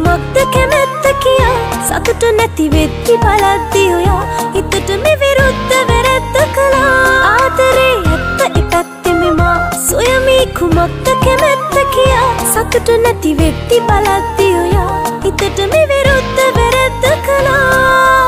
කුමක්ද කැමැත්ත කියා සතුට නැති වෙද්දි බලද්දි ඔයා හිතට මේ විරුද්ධ වැරැද්ද කළා ආදරේ ඇත්ත එපැත්තෙම මා සොයමි කුමක්ද කැමැත්ත කියා සතුට නැති වෙද්දි බලද්දි ඔයා හිතට මේ විරුද්ධ වැරැද්ද කළා